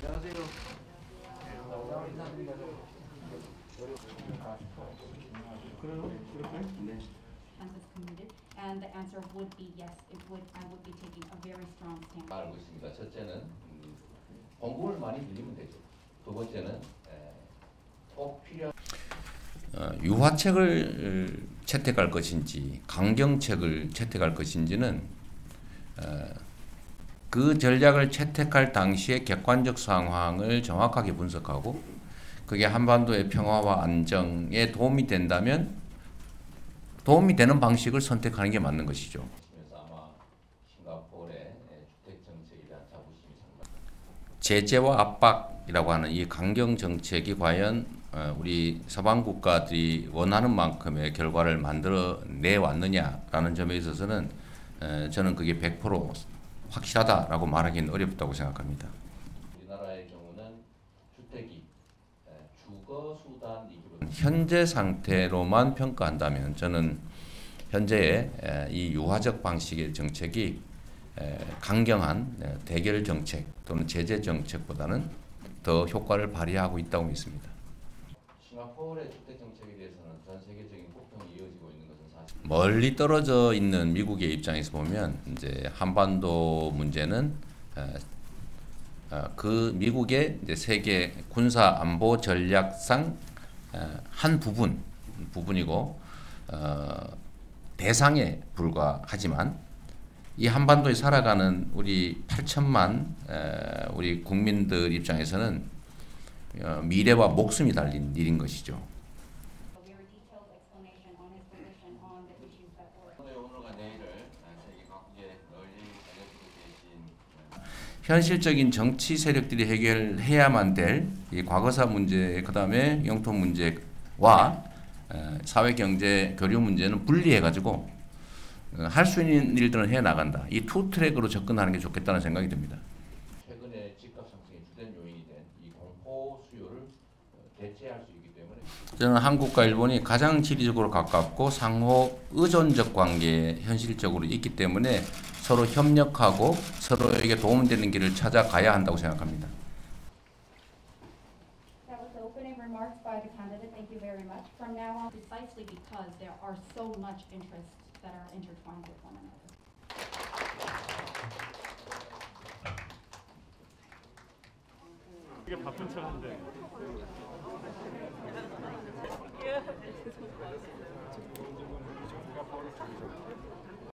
Census committed, and the answer would be yes. It would. I would be taking a very strong stance. 알고 있습니다. 첫째는 공급을 많이 늘리면 되죠. 두 번째는 꼭 필요한 유화책을 채택할 것인지 강경책을 채택할 것인지는 그 전략을 채택할 당시의 객관적 상황을 정확하게 분석하고 그게 한반도의 평화와 안정에 도움이 된다면 도움이 되는 방식을 선택하는 게 맞는 것이죠. 아마 싱가포르의 주택 정책에 대한 자부심이 상당합니다. 제재와 압박이라고 하는 이 강경 정책이 과연 우리 서방 국가들이 원하는 만큼의 결과를 만들어 내 왔느냐라는 점에 있어서는 저는 그게 100% 확실하다라고 말하기는 어렵다고 생각합니다. 우리나라의 경우는 주택이 주거 수단이기로 현재 상태로만 평가한다면 저는 현재의 이 유화적 방식의 정책이 강경한 대결 정책 또는 제재 정책보다는 더 효과를 발휘하고 있다고 믿습니다. 싱가포르의 주택 정책에 대해서는 전 세계적인 공평이 이어지고 있는 것은 사실. 멀리 떨어져 있는 미국의 입장에서 보면 이제 한반도 문제는 그 미국의 이제 세계 군사 안보 전략상 한 부분이고 대상에 불과하지만 이 한반도에 살아가는 우리 8천만 우리 국민들 입장에서는 미래와 목숨이 달린 일인 것이죠. 현실적인 정치 세력들이 해결해야만 될 이 과거사 문제, 그다음에 영토 문제와 사회 경제 교류 문제는 분리해가지고 할 수 있는 일들은 해 나간다. 이 투 트랙으로 접근하는 게 좋겠다는 생각이 듭니다. 최근에 집값 상승의 주된 요인이 된 이 공포 수요를 대체할 수 있기 때문에 저는 한국과 일본이 가장 지리적으로 가깝고 상호 의존적 관계에 현실적으로 있기 때문에 서로 협력하고 서로에게 도움되는 길을 찾아가야 한다고 생각합니다. That was the opening remarks by the candidate. Thank you very much. From now on, precisely because there are so much interests that are intertwined with one another. 이게 바쁜 척한데.